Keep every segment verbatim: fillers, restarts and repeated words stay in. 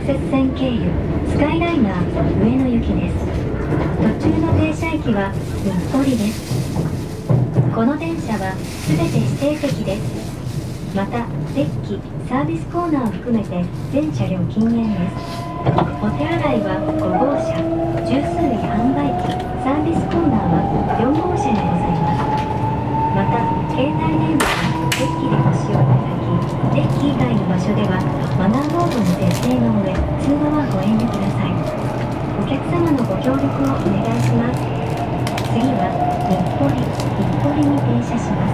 接線経由スカイライナー上野行きです。途中の停車駅は日暮里です。この電車はすべて指定席です。またデッキサービスコーナーを含めて全車両禁煙です。お手洗いはご号車、十数位販売機サービスコーナーはよん号車にございます。また携帯電話はデッキでご使用いただき、デッキ以外の場所ではマナーモードに設定の上通話はご遠慮ください。お客様のご協力をお願いします。次は日暮里、日暮里に停車します。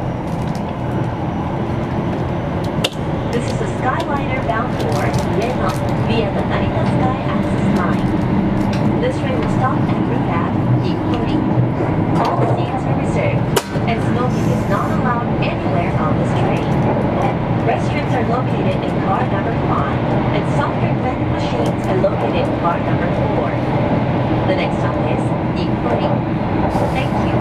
This is a Skyliner bound for Ueno via the Narita Sky Access Line. This train will stop at route at Ikuri. All the seats are reserved, and smoking is not allowed anywhere on this train. Restrooms are located in car number five, and soft drink vending machines are located in car number four. The next stop is Ikuri. Thank you.